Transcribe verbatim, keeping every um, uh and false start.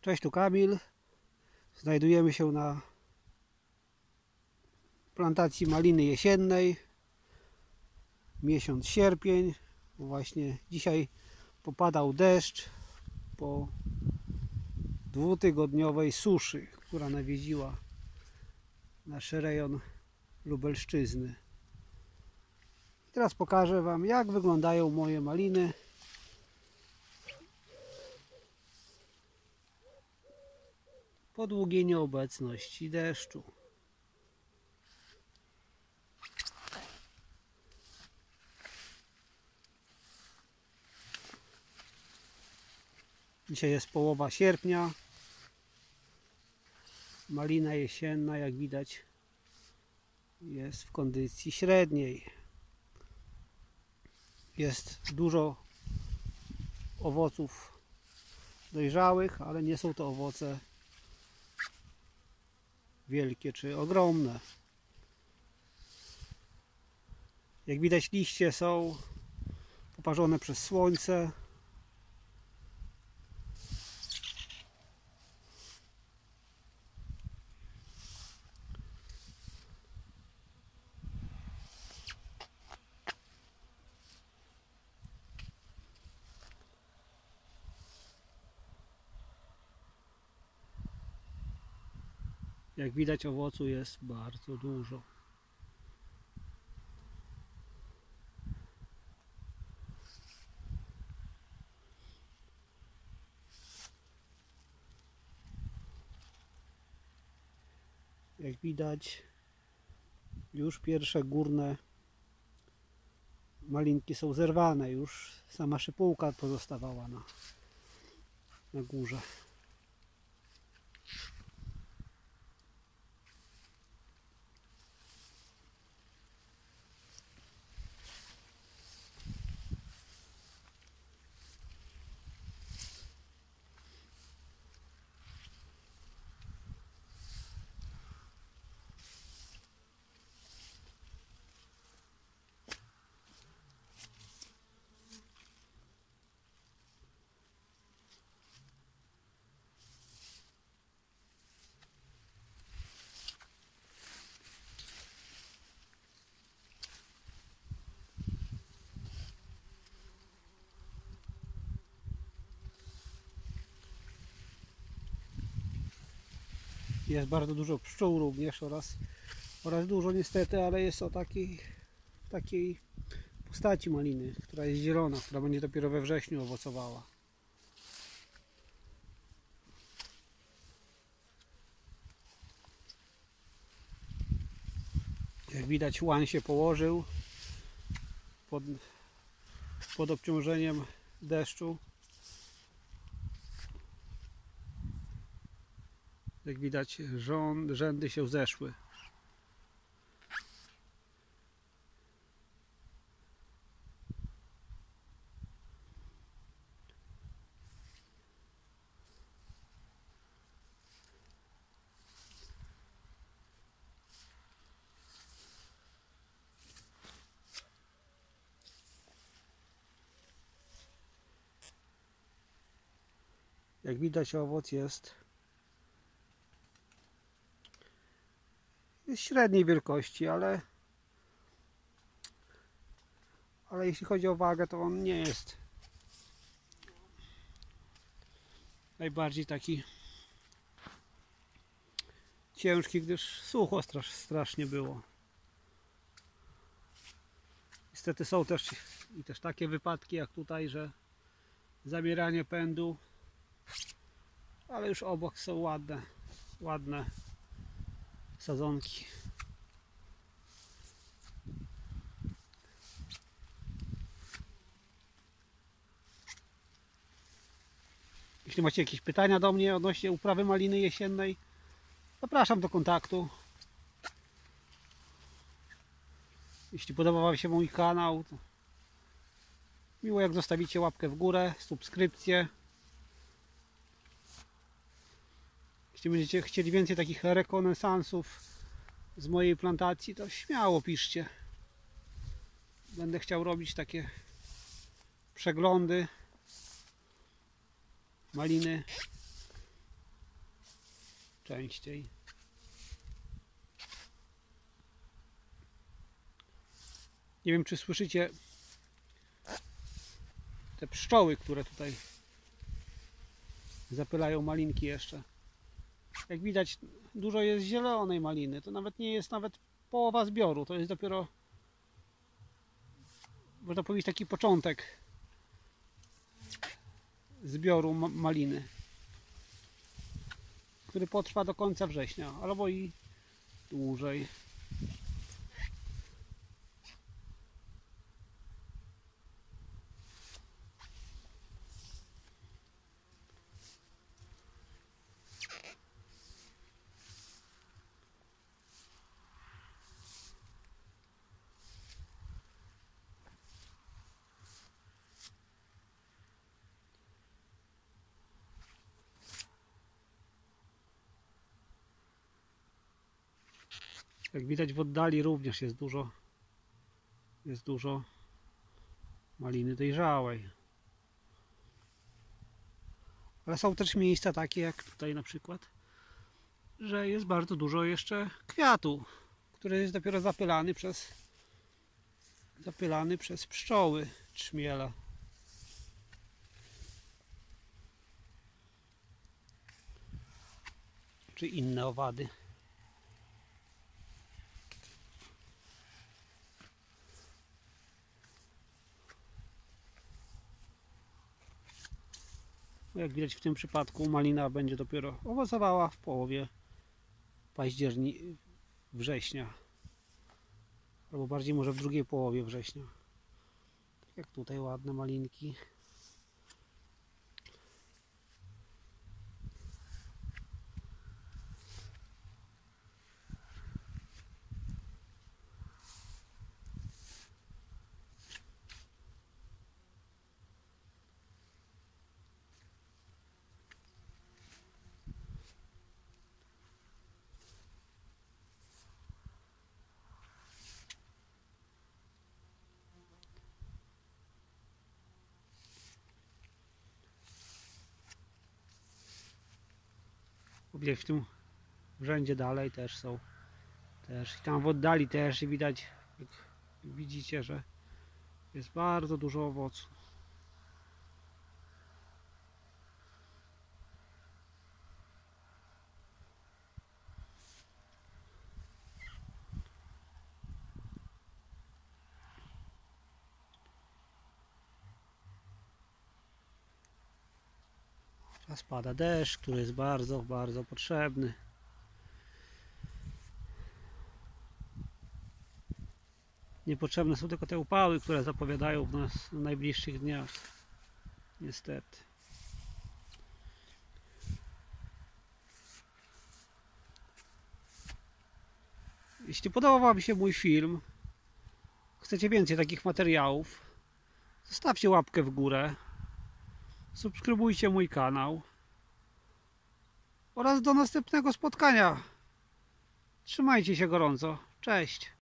Cześć, tu Kamil. Znajdujemy się na plantacji maliny jesiennej. Miesiąc sierpień. Właśnie dzisiaj popadał deszcz po dwutygodniowej suszy, która nawiedziła nasz rejon Lubelszczyzny. Teraz pokażę Wam, jak wyglądają moje maliny. Po długiej nieobecności deszczu. Dzisiaj jest połowa sierpnia. Malina jesienna, jak widać, jest w kondycji średniej. Jest dużo owoców dojrzałych, ale nie są to owoce wielkie czy ogromne. Jak widać, liście są poparzone przez słońce. Jak widać, owocu jest bardzo dużo. Jak widać, już pierwsze górne malinki są zerwane. Już sama szypułka pozostawała na, na górze. Jest bardzo dużo pszczół również oraz, oraz dużo niestety, ale jest o takiej, takiej postaci maliny, która jest zielona, która będzie dopiero we wrześniu owocowała. Jak widać, łan się położył pod, pod obciążeniem deszczu. Jak widać, rząd, rzędy się zeszły. Jak widać, owoc jest, jest średniej wielkości, ale, ale jeśli chodzi o wagę, to on nie jest najbardziej taki ciężki, gdyż sucho strasz, strasznie było. Niestety są też i też takie wypadki jak tutaj, że zabieranie pędu, ale już obok są ładne, ładne sadzonki. Jeśli macie jakieś pytania do mnie odnośnie uprawy maliny jesiennej, zapraszam do kontaktu. Jeśli podoba Wam się mój kanał, to miło jak zostawicie łapkę w górę, subskrypcję. Jeśli będziecie chcieli więcej takich rekonesansów z mojej plantacji, to śmiało piszcie. Będę chciał robić takie przeglądy maliny częściej. Nie wiem, czy słyszycie te pszczoły, które tutaj zapylają malinki jeszcze. Jak widać, dużo jest zielonej maliny. To nawet nie jest nawet połowa zbioru. To jest dopiero, można powiedzieć, taki początek zbioru ma maliny, który potrwa do końca września, albo i dłużej. Jak widać, w oddali również jest dużo jest dużo maliny dojrzałej. Ale są też miejsca takie jak tutaj na przykład, że jest bardzo dużo jeszcze kwiatu, który jest dopiero zapylany przez zapylany przez pszczoły trzmiela. Czy inne owady. Jak widać, w tym przypadku malina będzie dopiero owocowała w połowie października, września, albo bardziej może w drugiej połowie września. Tak jak tutaj ładne malinki. Gdzieś w tym rzędzie dalej też są. Też. I tam w oddali też widać, jak widzicie, że jest bardzo dużo owocu. Teraz pada deszcz, który jest bardzo, bardzo potrzebny. Niepotrzebne są tylko te upały, które zapowiadają w nas w najbliższych dniach. Niestety. Jeśli podobał Wam się mój film, chcecie więcej takich materiałów, zostawcie łapkę w górę, subskrybujcie mój kanał oraz do następnego spotkania. Trzymajcie się gorąco. Cześć!